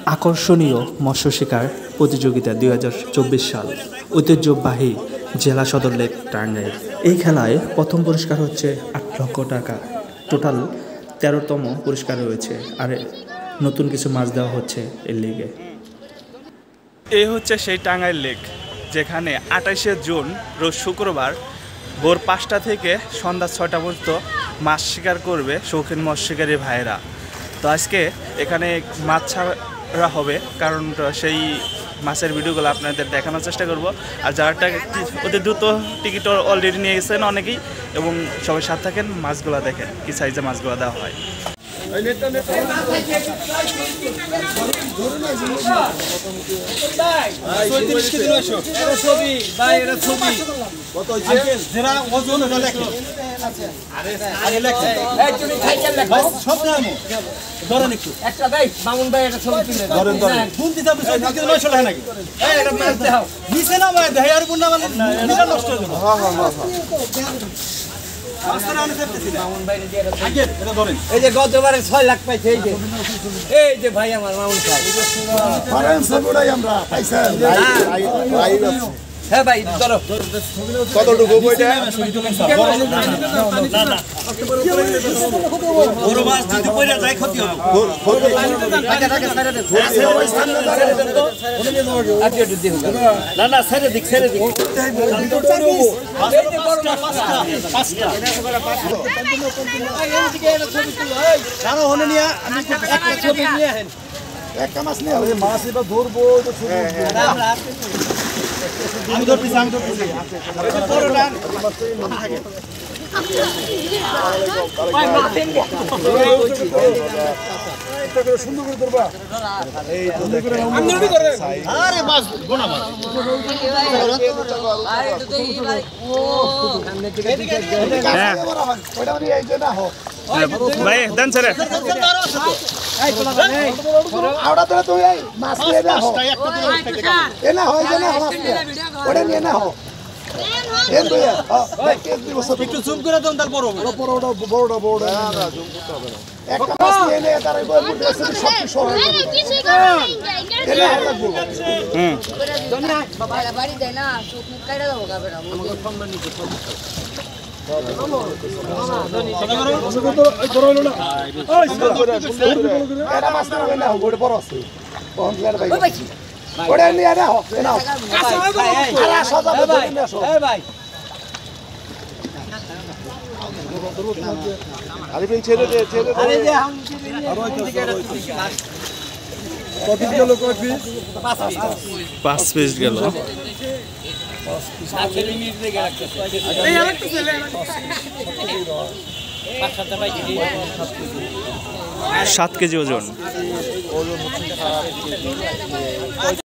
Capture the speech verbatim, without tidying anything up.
আকর্ষণীয় মৎস্য শিকার প্রতিযোগিতা দুই হাজার চব্বিশ সাল ঐতিহ্যবাহী জেলা সদর লেক টাঙ্গাইল। এই খেলায় প্রথম পুরস্কার হচ্ছে আট লক্ষ টাকা। টোটাল তেরোতম পুরস্কার রয়েছে, আর নতুন কিছু মাছ দেওয়া হচ্ছে এই লিগে। এই হচ্ছে সেই টাঙ্গাইল লেক, যেখানে আঠাশে জুন রোজ শুক্রবার ভোর পাঁচটা থেকে সন্ধ্যা ছয়টা পর্যন্ত মাছ শিকার করবে শৌখিন মৎস্য শিকারী ভাইয়েরা। তো আজকে এখানে মাছ ছাড়া হবে, কারণ সেই মাছের ভিডিওগুলো আপনাদের দেখানোর চেষ্টা করব। আর যারা অতি দ্রুত টিকিট অলরেডি নিয়ে গেছেন অনেকেই, এবং সবাই সাথে থাকেন, মাছগুলো দেখেন কি সাইজে মাছগুলো দেওয়া হয়। এই যে গতবারে ছয় লাখ পাইছে, এই যে এই যে ভাই আমার মামুন ভাই, হ্যাঁ ভাই ধরো কতটুকু বইটা বড় মাছ যদি পড়ে যায় ক্ষতি হবে। না না ছেড়ে দিক ছেড়ে দিক একটা মাছ নিয়ে মাছ এবার ধরবো। আমি ধরতেছি আমি ধরতেছি সুন্দর করে ধরবা। আরে মাছ গোনা মাছ ভাই দেন ছেড়ে আওড়া ধরে তুই মাছ নিয়ে না হো এ না হয় যে না মাছ নিয়ে ওটা নিয়ে না হো একটু জুম করে দেন, তার বড় বড়টা বড়টা বড়টা একটা মাছ নিয়ে নে, তার সব কিছু হয় হুম বাড়ি দেয় না শুকনো কাটা দেবো গাবে না আরিফিন ছেড়ে দে ছেড়ে দে। পাঁচ পিস গেল। সাত কেজি ওজন।